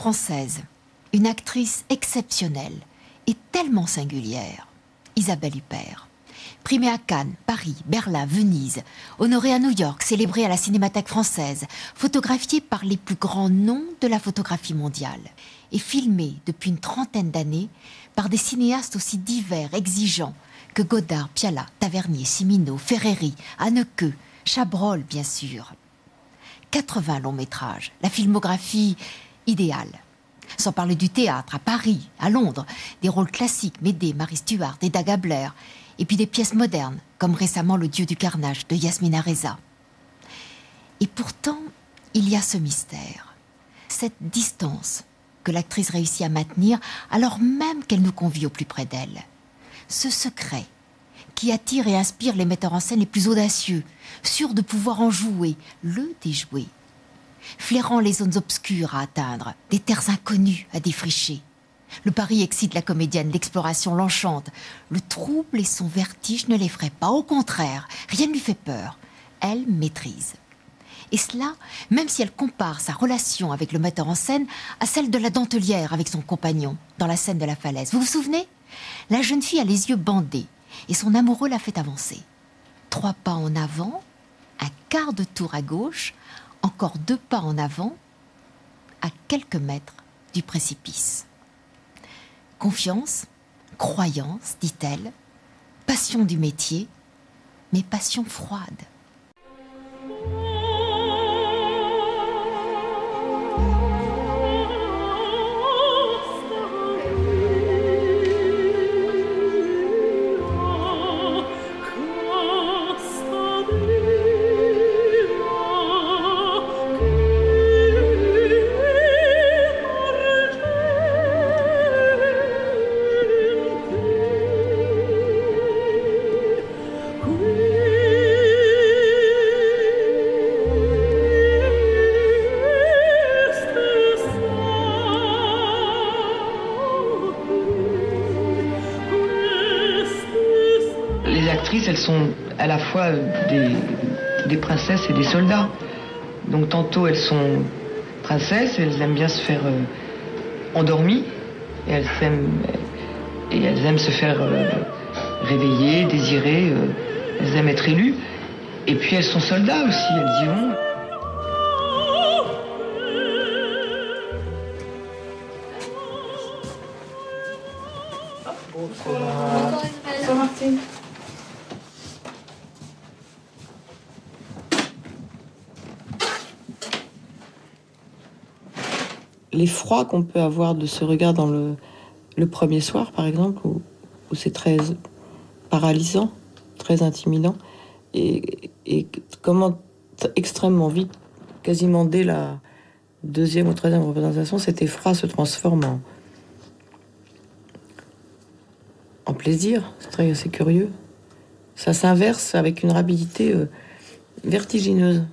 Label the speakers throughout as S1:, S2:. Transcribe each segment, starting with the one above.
S1: française, une actrice exceptionnelle et tellement singulière, Isabelle Huppert. Primée à Cannes, Paris, Berlin, Venise, honorée à New York, célébrée à la Cinémathèque française, photographiée par les plus grands noms de la photographie mondiale et filmée depuis une trentaine d'années par des cinéastes aussi divers, exigeants que Godard, Piala, Tavernier, Cimino, Ferreri, Haneke, Chabrol, bien sûr. 80 longs métrages, la filmographie idéale. Sans parler du théâtre, à Paris, à Londres, des rôles classiques, Médée, Marie Stuart, Eda Gabler, et puis des pièces modernes, comme récemment Le Dieu du carnage de Yasmina Reza. Et pourtant, il y a ce mystère, cette distance que l'actrice réussit à maintenir alors même qu'elle nous convie au plus près d'elle. Ce secret qui attire et inspire les metteurs en scène les plus audacieux, sûrs de pouvoir en jouer, le déjouer, flairant les zones obscures à atteindre, des terres inconnues à défricher. Le pari excite la comédienne, l'exploration l'enchante. Le trouble et son vertige ne l'effraient pas. Au contraire, rien ne lui fait peur. Elle maîtrise. Et cela, même si elle compare sa relation avec le metteur en scène à celle de la dentelière avec son compagnon, dans la scène de la falaise. Vous vous souvenez? La jeune fille a les yeux bandés et son amoureux la fait avancer. 3 pas en avant, un quart de tour à gauche, encore 2 pas en avant, à quelques mètres du précipice. Confiance, croyance, dit-elle, passion du métier, mais passion froide.
S2: Elles sont à la fois des princesses et des soldats. Donc tantôt elles sont princesses, elles aiment bien se faire endormies, et elles aiment se faire réveiller, désirer, elles aiment être élues. Et puis elles sont soldats aussi, elles y vont.
S3: Bonsoir Martine. L'effroi qu'on peut avoir de ce regard dans le premier soir, par exemple, où c'est très paralysant, très intimidant, et comment extrêmement vite, quasiment dès la 2e ou 3e représentation, cet effroi se transforme en plaisir. C'est curieux. Ça s'inverse avec une rapidité vertigineuse.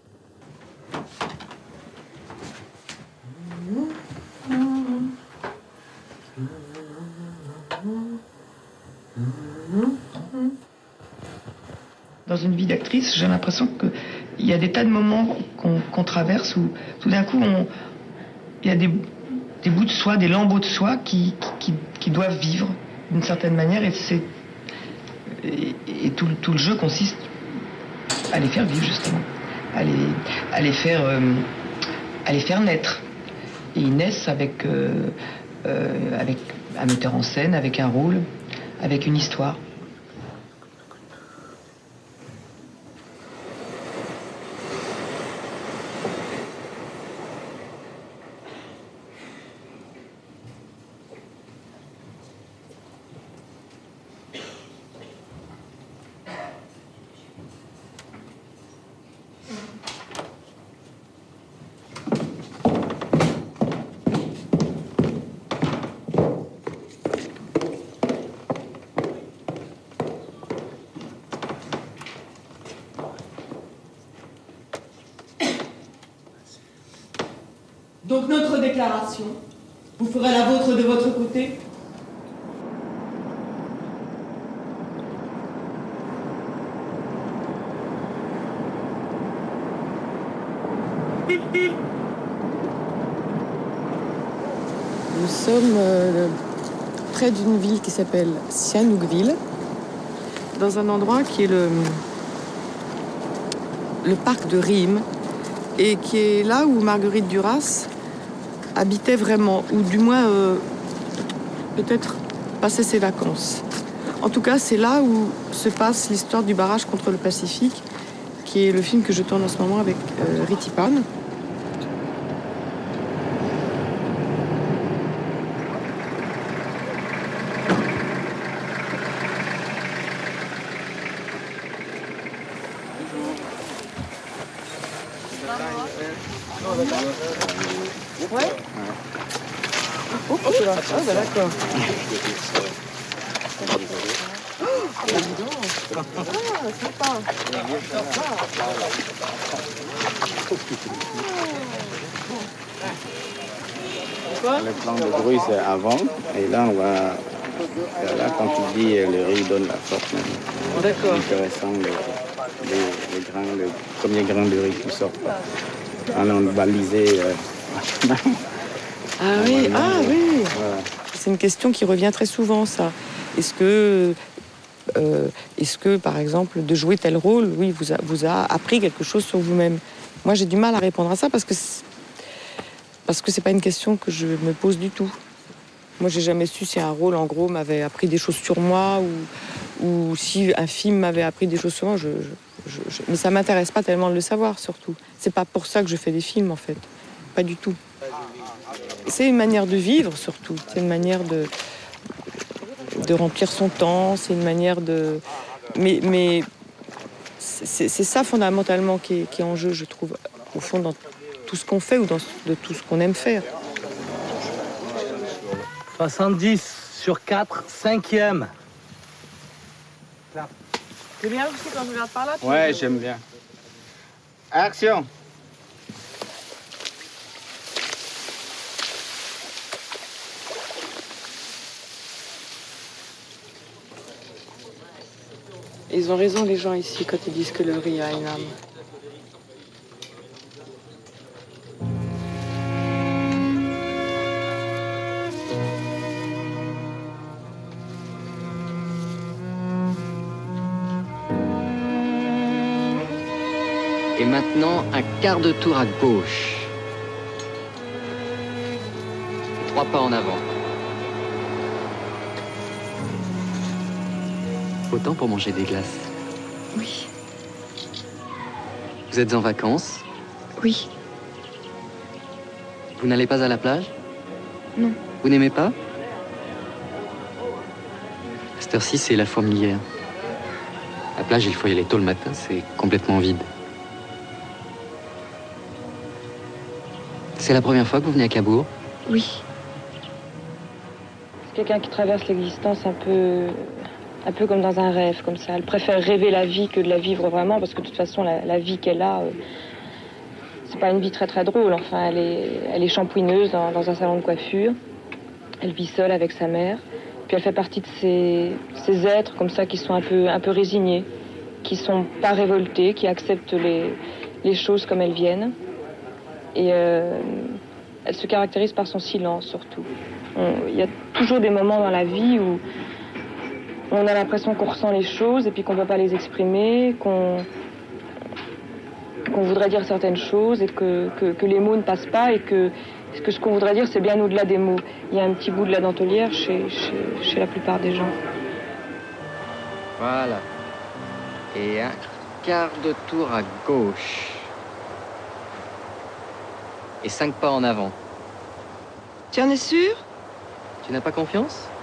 S2: Dans une vie d'actrice, j'ai l'impression qu'il y a des tas de moments qu'on traverse où tout d'un coup, il y a des bouts de soi, des lambeaux de soi qui doivent vivre d'une certaine manière, et tout le jeu consiste à les faire vivre, justement, à les faire naître. Et ils naissent avec un metteur en scène, avec un rôle, avec une histoire.
S3: Donc notre déclaration, vous ferez la vôtre de votre côté? sommes près d'une ville qui s'appelle Sihanoukville, dans un endroit qui est le parc de Rheims, et qui est là où Marguerite Duras habitait vraiment, ou du moins peut-être passait ses vacances. En tout cas, c'est là où se passe l'histoire du barrage contre le Pacifique, qui est le film que je tourne en ce moment avec Ritipan. Ouais. Oh, tu vas. Ah, bah d'accord. Dis donc. Sympa.
S4: Le plan de bruit, c'est avant. Et là, on va. Là, quand tu dis le riz donne la force,
S3: D'accord.
S4: intéressant, les grains, le premier grain de riz qui sort. Alors, on va liser.
S3: Ah oui, ah oui.
S4: Voilà.
S3: C'est une question qui revient très souvent, ça. Est-ce que, par exemple, de jouer tel rôle, oui, vous a appris quelque chose sur vous-même? Moi, j'ai du mal à répondre à ça parce que c'est pas une question que je me pose du tout. Moi, j'ai jamais su si un rôle, en gros, m'avait appris des choses sur moi ou si un film m'avait appris des choses sur moi. Mais ça m'intéresse pas tellement de le savoir, surtout. C'est pas pour ça que je fais des films, en fait. Pas du tout. C'est une manière de vivre, surtout. C'est une manière de remplir son temps. C'est une manière de... Mais c'est ça, fondamentalement, qui est en jeu, je trouve, au fond, dans tout ce qu'on fait ou de tout ce qu'on aime faire.
S5: 70 sur 4, 5e.
S3: C'est bien aussi quand je regarde par là.
S4: Ouais, j'aime bien. Action!
S3: Ils ont raison, les gens ici, quand ils disent que le riz a une âme.
S6: Et maintenant, un quart de tour à gauche. 3 pas en avant. Autant pour manger des glaces.
S7: Oui,
S6: Vous êtes en vacances?
S7: oui,
S6: Vous n'allez pas à la plage?
S7: non.
S6: Vous n'aimez pas? À cette heure-ci, c'est la fourmilière. La plage, il faut y aller tôt le matin, c'est complètement vide. C'est la première fois que vous venez à Cabourg?
S7: Oui.
S8: C'est quelqu'un qui traverse l'existence un peu comme dans un rêve, comme ça. Elle préfère rêver la vie que de la vivre vraiment, parce que de toute façon, la vie qu'elle a, c'est pas une vie très très drôle. Enfin, elle est shampouineuse dans un salon de coiffure. Elle vit seule avec sa mère. Puis elle fait partie de ces êtres comme ça qui sont un peu résignés, qui sont pas révoltés, qui acceptent les choses comme elles viennent. Et elle se caractérise par son silence, surtout. Il y a toujours des moments dans la vie où on a l'impression qu'on ressent les choses et puis qu'on ne peut pas les exprimer, qu'on voudrait dire certaines choses et que les mots ne passent pas et que ce qu'on voudrait dire, c'est bien au-delà des mots. Il y a un petit bout de la dentelière chez la plupart des gens.
S6: Voilà. Et un quart de tour à gauche. Et 5 pas en avant.
S3: Tu en es sûr?
S6: Tu n'as pas confiance?